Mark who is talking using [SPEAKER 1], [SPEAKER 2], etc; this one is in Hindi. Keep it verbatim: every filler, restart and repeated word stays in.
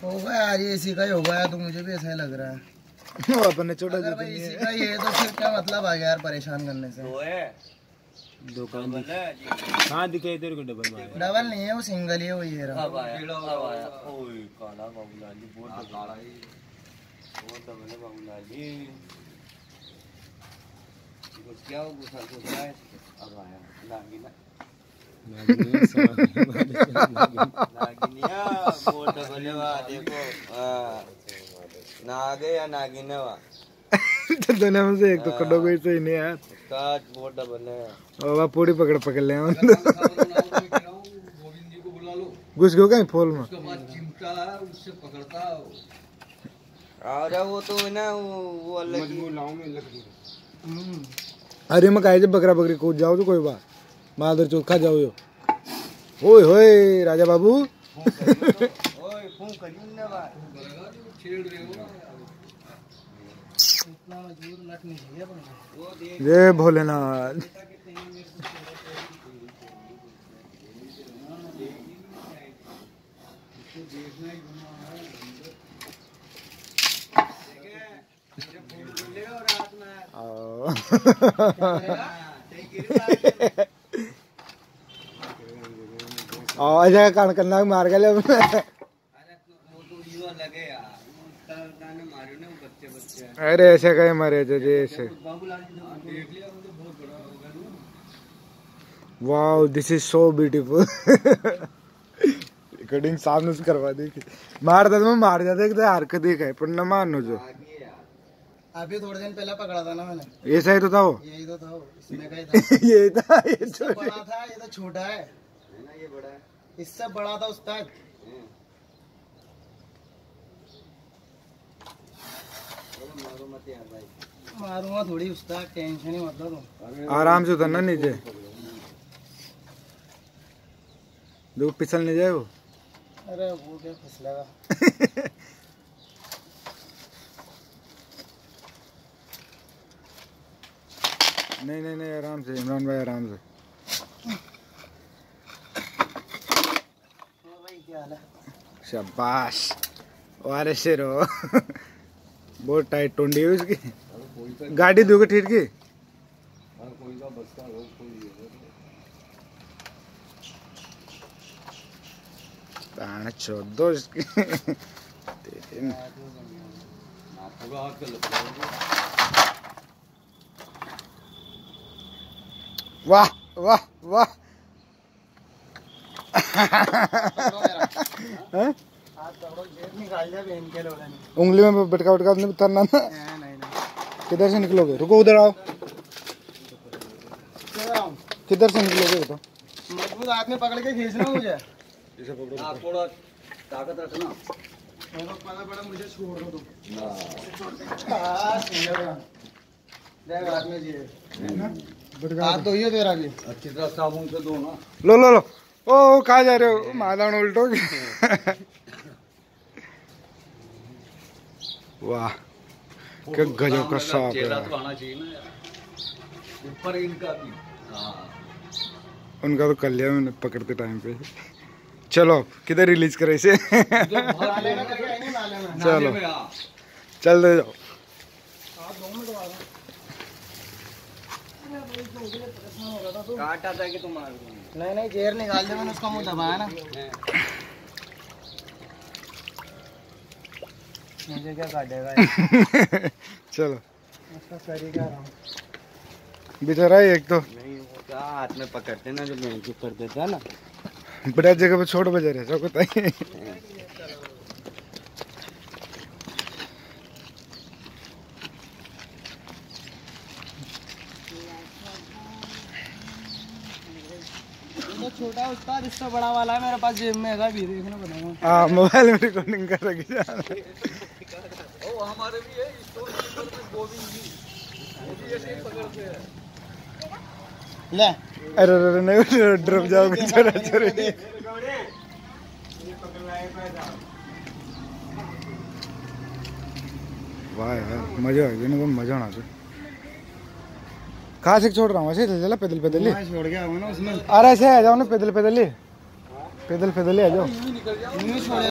[SPEAKER 1] होगा यार, ये इसी का ही होगा यार, तो मुझे भी ऐसा ही लग रहा है।
[SPEAKER 2] अपने छोटा
[SPEAKER 1] अगर भाई इसी का ही है तो फिर क्या मतलब आ गया यार परेशान करने से।
[SPEAKER 3] दो है,
[SPEAKER 2] दो काम हाँ दिखाई तेरे को डबल मार।
[SPEAKER 1] डबल नहीं है वो सिंगल ही है, वो ये रहा।
[SPEAKER 3] अब आया अब आया। ओए काला बाबूलाली बहुत काला है, बहुत डबल है बाबूलाली। कुछ क्या हो गुस्सा गुस्सा है। अब आया नागिना नागिनिया बहुत डबल है। वाह देखो नाग है या नागिन है। वाह
[SPEAKER 2] तो दोनों में से एक तो कड़ो कोई सही नहीं यार।
[SPEAKER 3] काट बहुत डबल है।
[SPEAKER 2] और वह पूरी पकड़ पकड़ ले घुस गयो कहीं फूल में।
[SPEAKER 3] उससे पकड़ता और वो तो है ना वो अलग ही।
[SPEAKER 2] अरे मैं कहे जब बकरा बकरी कूद जाओ तो कोई बात मादर चोखा जाओ यो। ओए होए राजा बाबू
[SPEAKER 3] ओए फोन करियो ना बात छेड़ रहे हो। इतना मजबूर नट नहीं है वो देख।
[SPEAKER 2] जय भोलेनाथ। अच्छा कान करना मार गया।
[SPEAKER 3] अरे वो तो यो लगे यार गाने मारे ना बच्चे बच्चे।
[SPEAKER 2] अरे ऐसे कहे मारे थे ऐसे। Wow this is so beautiful. Recording सामने से करवा दी। मार दे मैं मार जाते एक हरकत देख है पर न मारनो जो।
[SPEAKER 1] अभी थोड़े दिन पहले पकड़ा था ना मैंने।
[SPEAKER 2] ये सही तो था वो।
[SPEAKER 1] यही तो था वो, इसमें का ही था।
[SPEAKER 2] ये था ये
[SPEAKER 1] इससे बड़ा था, ये तो छोटा है
[SPEAKER 3] ना। ये बड़ा है,
[SPEAKER 1] इससे बड़ा था उस्ताद।
[SPEAKER 3] मारो मत यार भाई।
[SPEAKER 1] मारूंगा थोड़ी उस्ताद, टेंशन ही मत लो।
[SPEAKER 2] आराम से उतरना नीचे। दो फिसल नहीं जाए वो।
[SPEAKER 1] अरे वो क्या फिसलेगा।
[SPEAKER 2] नहीं नहीं नहीं आराम से इमरान भाई आराम से। शाबाश वारे शेरो। बहुत टाइट टोंडी है उसकी। गाड़ी दोगे ठीक की। चौदह इसकी। वाह वाह वाह। उंगली में बटका बटका नहीं उतरना ना। किधर से निकलोगे? रुको उधर आओ। किधर से निकलोगे? तो
[SPEAKER 1] मजबूत हाथ में पकड़ के खींचना मुझे।
[SPEAKER 3] थोड़ा ताकत रखना।
[SPEAKER 1] मेरे को पता पड़ा मुझे छोड़ दो तुम। हाथ में जी हाथ धो तेरा भी
[SPEAKER 3] अच्छी तरह साबुन से धो ना।
[SPEAKER 2] लो लो लो। ओ कहाँ जा रहे हो? मादान उल्टो। वाह क्या गजब का सांप है।
[SPEAKER 3] तो आना चाहिए ना यार। ऊपर इनका भी। हाँ
[SPEAKER 2] उनका तो कर लिया मैंने पकड़ते टाइम पे। चलो किधर रिलीज करे इसे? चलो चल दे जाओ।
[SPEAKER 3] काटा था कि तुम मार।
[SPEAKER 1] नहीं नहीं जेर निकाल दे, मैंने उसका मुंह दबाया ना। मुझे क्या काटेगा।
[SPEAKER 2] चलो
[SPEAKER 1] उसका करेगा
[SPEAKER 2] बेचारा एक तो
[SPEAKER 3] नहीं वो क्या हाथ में पकड़ते ना जो मैं चुप कर देता ना।
[SPEAKER 2] बड़ा जगह पे छोड़ बजा रहे सब बताइए।
[SPEAKER 1] तो छोटा उस्ताद इससे बड़ा वाला है मेरे पास जेब में है भी, देखना बनाऊंगा।
[SPEAKER 2] हाँ मोबाइल में रिकॉर्डिंग कर रखी जा।
[SPEAKER 3] ओ हमारे भी है स्टोर कीपर में गोविंद जी, वो भी ऐसे ही पकड़ते हैं।
[SPEAKER 1] ले
[SPEAKER 2] अरे अरे नहीं ड्रॉप जाओगे छोरा छोरे। वाह यार मजा आ गया ना, मजा आना चाहिए। कहाँ से छोड़ रहा हूँ ऐसे चला पैदल पैदल ही
[SPEAKER 1] छोड़ गया ना उसमें।
[SPEAKER 2] अरे ऐसे आ जाओ ना पैदल पैदल ही पैदल पैदल ही आ जाओ।